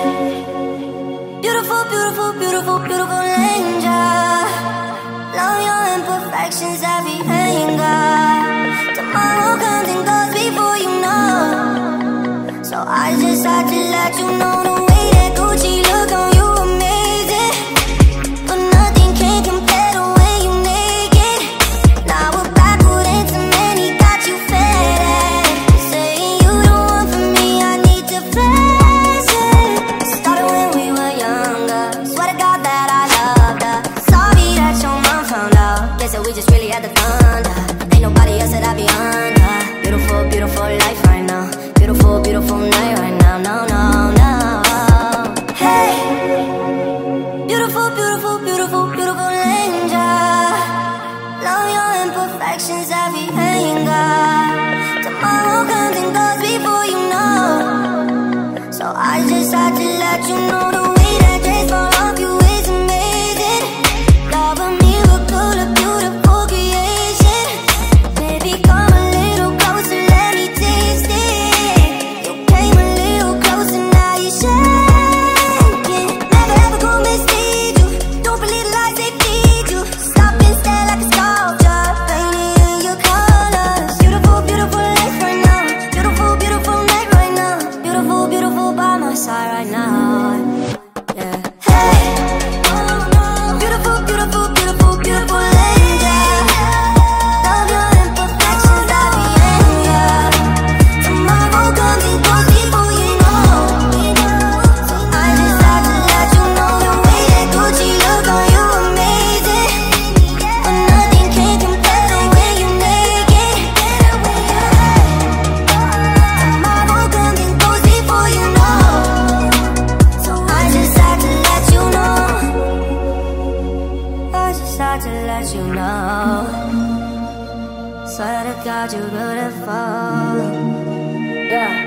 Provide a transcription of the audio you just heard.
beautiful, beautiful, beautiful, beautiful angel. Love your imperfections, every anger. Tomorrow comes and goes before you know. So I just had to let you know the way that Gucci look on you amazing. But nothing can compare to when you naked. Now we're back with intimate, got you faded. Saying you the one for me, I need to face it. Started when we were younger. Swear to God that I loved her. Sorry that your mom found out. Guess that we just really had the thunder. Ain't nobody else that I be under. Beautiful, beautiful life right now. Beautiful, beautiful night right now. No, no, no. Hey, beautiful, beautiful, beautiful, beautiful angel. Love your imperfections, every anger. Tomorrow comes and goes before you know. So I just had to let you know the way that days fall off you is amazing. Love a miracle, a beautiful creation. Baby, come a little closer, let me taste it. You came a little closer, now you're shaking. Never ever go mislead you. Don't believe the lies they feed you. Stop and stare like a sculpture, painted in your colors. Beautiful, beautiful life right now. Beautiful, beautiful night right now. Beautiful, beautiful by my side right now. Yeah. Hey, beautiful, beautiful, beautiful, beautiful angel. Love your imperfections, every anger. Tomorrow comes and goes before you know. So I just had to let you know the way that Gucci look on you amazing. But nothing can compare to when you naked. Tomorrow comes and goes before you know. So I just had to let you know. I just had to let you know. Swear to God you're beautiful. Yeah.